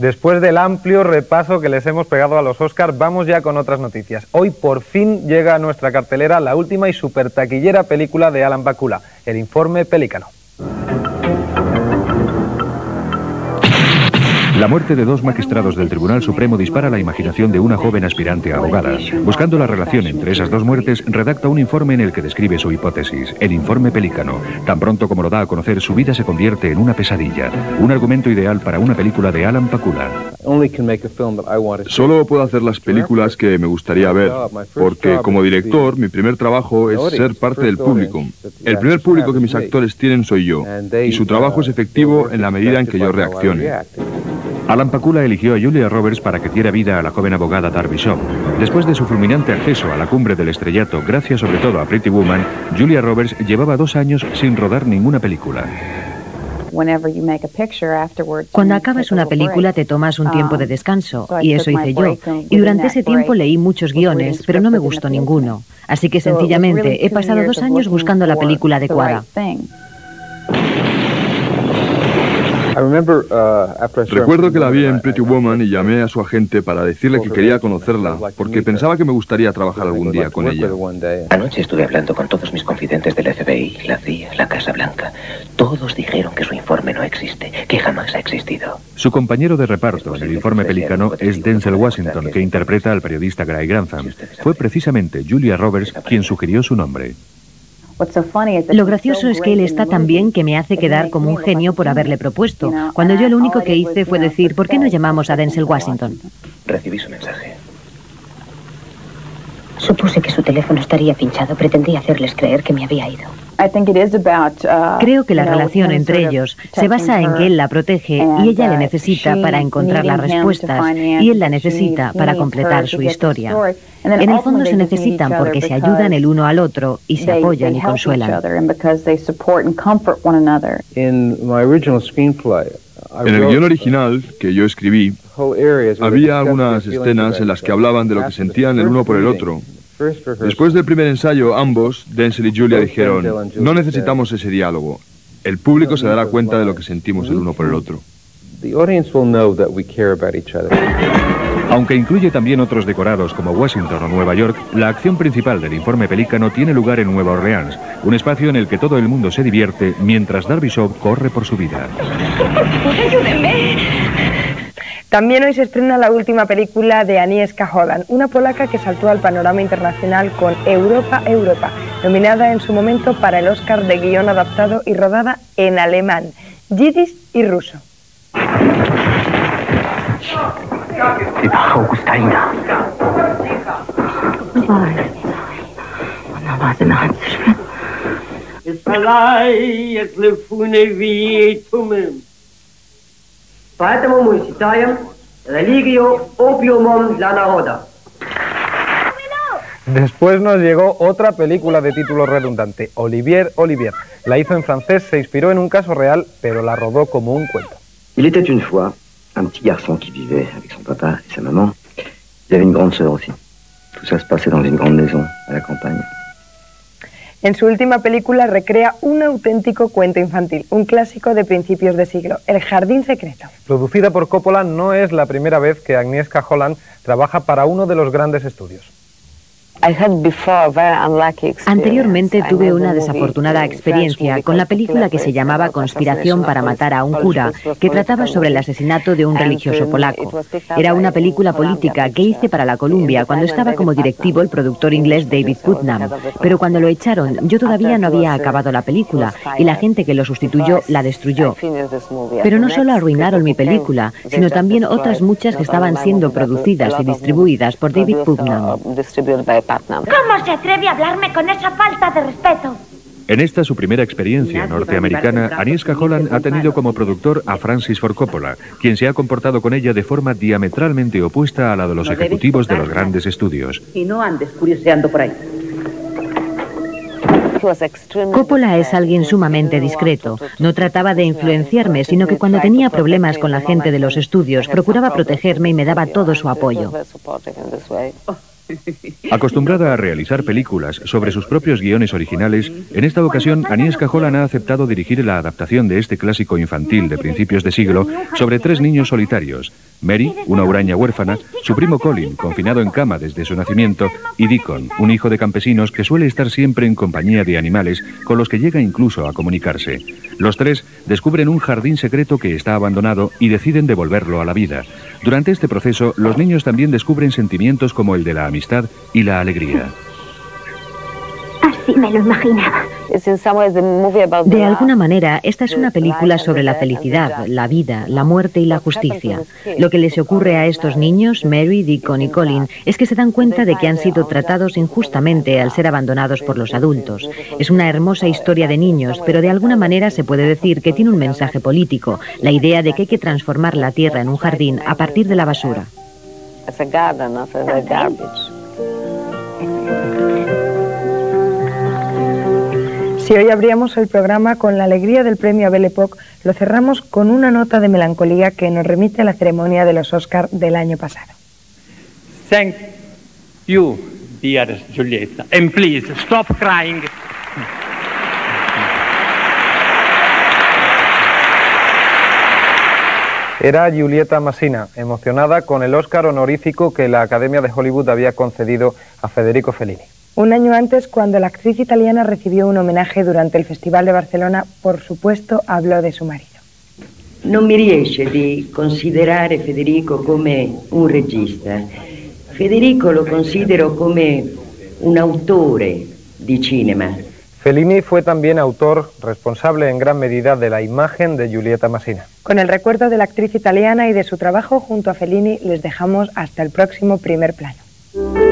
Después del amplio repaso que les hemos pegado a los Oscars, vamos ya con otras noticias. Hoy por fin llega a nuestra cartelera la última y super taquillera película de Alan Pakula, El informe Pelícano. La muerte de dos magistrados del Tribunal Supremo dispara la imaginación de una joven aspirante a abogada. Buscando la relación entre esas dos muertes, redacta un informe en el que describe su hipótesis, el informe Pelícano. Tan pronto como lo da a conocer, su vida se convierte en una pesadilla. Un argumento ideal para una película de Alan Pakula. Solo puedo hacer las películas que me gustaría ver, porque como director, mi primer trabajo es ser parte del público. El primer público que mis actores tienen soy yo, y su trabajo es efectivo en la medida en que yo reaccione. Alan Pakula eligió a Julia Roberts para que diera vida a la joven abogada Darby Shaw. Después de su fulminante acceso a la cumbre del estrellato, gracias sobre todo a Pretty Woman, Julia Roberts llevaba 2 años sin rodar ninguna película. Cuando acabas una película te tomas un tiempo de descanso, y eso hice yo. Y durante ese tiempo leí muchos guiones, pero no me gustó ninguno. Así que sencillamente he pasado 2 años buscando la película adecuada. Recuerdo que la vi en Pretty Woman y llamé a su agente para decirle que quería conocerla, porque pensaba que me gustaría trabajar algún día con ella. Anoche estuve hablando con todos mis confidentes del FBI, la CIA, la Casa Blanca. Todos dijeron que su informe no existe, que jamás ha existido. Su compañero de reparto en el informe Pelícano es Denzel Washington, que interpreta al periodista Guy Grantham. Fue precisamente Julia Roberts quien sugirió su nombre. Lo gracioso es que él está tan bien que me hace quedar como un genio por haberle propuesto, cuando yo lo único que hice fue decir, ¿por qué no llamamos a Denzel Washington? Recibí su mensaje. Supuse que su teléfono estaría pinchado. Pretendí hacerles creer que me había ido. Creo que la relación entre ellos se basa en que él la protege y ella le necesita para encontrar las respuestas y él la necesita para completar su historia. En el fondo se necesitan porque se ayudan el uno al otro y se apoyan y consuelan. En el guión original, que yo escribí, había algunas escenas en las que hablaban de lo que sentían el uno por el otro. Después del primer ensayo, ambos, Denzel y Julia, dijeron, no necesitamos ese diálogo. El público se dará cuenta de lo que sentimos el uno por el otro. Aunque incluye también otros decorados como Washington o Nueva York, la acción principal del informe Pelícano tiene lugar en Nueva Orleans, un espacio en el que todo el mundo se divierte mientras Darby Shaw corre por su vida. ¡Ayúdenme! También hoy se estrena la última película de Agnieszka Holland, una polaca que saltó al panorama internacional con Europa, Europa, nominada en su momento para el Oscar de guión adaptado y rodada en alemán, yiddish y ruso. Поэтому мы считаем религию опиумом для народа. Después nos llegó otra película de título redundante, Olivier, Olivier. La hizo en francés, se inspiró en un caso real, pero la rodó como un cuento. Il était une fois un petit garçon qui vivait avec son papa et sa maman. Il avait une grande sœur aussi. Tout ça se passait dans une grande maison à la campagne. En su última película recrea un auténtico cuento infantil, un clásico de principios de siglo, El jardín secreto. Producida por Coppola, no es la primera vez que Agnieszka Holland trabaja para uno de los grandes estudios. Anteriormente tuve una desafortunada experiencia con la película que se llamaba Conspiración para matar a un cura, que trataba sobre el asesinato de un religioso polaco. Era una película política que hice para la Columbia cuando estaba como directivo el productor inglés David Putnam. Pero cuando lo echaron, yo todavía no había acabado la película y la gente que lo sustituyó la destruyó. Pero no solo arruinaron mi película, sino también otras muchas que estaban siendo producidas y distribuidas por David Putnam. ¿Cómo se atreve a hablarme con esa falta de respeto? En esta su primera experiencia norteamericana, Agnieszka Holland ha tenido como productor a Francis Ford Coppola, quien se ha comportado con ella de forma diametralmente opuesta a la de los ejecutivos de los grandes estudios. Y no andes curioseando por ahí. Coppola es alguien sumamente discreto. No trataba de influenciarme, sino que cuando tenía problemas con la gente de los estudios, procuraba protegerme y me daba todo su apoyo. Acostumbrada a realizar películas sobre sus propios guiones originales, en esta ocasión Agnieszka Holland ha aceptado dirigir la adaptación de este clásico infantil de principios de siglo sobre 3 niños solitarios: Mary, una huraña huérfana, su primo Colin, confinado en cama desde su nacimiento, y Deacon, un hijo de campesinos que suele estar siempre en compañía de animales con los que llega incluso a comunicarse. Los 3 descubren un jardín secreto que está abandonado y deciden devolverlo a la vida. Durante este proceso, los niños también descubren sentimientos como el de la amistad y la alegría. Así me lo imaginaba. De alguna manera, esta es una película sobre la felicidad, la vida, la muerte y la justicia. Lo que les ocurre a estos niños, Mary, Deacon y Colin, es que se dan cuenta de que han sido tratados injustamente al ser abandonados por los adultos. Es una hermosa historia de niños, pero de alguna manera se puede decir que tiene un mensaje político, la idea de que hay que transformar la tierra en un jardín a partir de la basura. Si hoy abríamos el programa con la alegría del premio Belle Époque, lo cerramos con una nota de melancolía que nos remite a la ceremonia de los Oscar del año pasado. Thank you, dear Giulietta, and please stop crying. Era Giulietta Masina, emocionada con el Oscar honorífico que la Academia de Hollywood había concedido a Federico Fellini. Un año antes, cuando la actriz italiana recibió un homenaje durante el Festival de Barcelona, por supuesto, habló de su marido. Non mi riesce di considerare Federico come un regista. Federico lo considero come un autore di cinema. Fellini fue también autor, responsable en gran medida de la imagen de Giulietta Masina. Con el recuerdo de la actriz italiana y de su trabajo junto a Fellini, les dejamos hasta el próximo Primer Plano.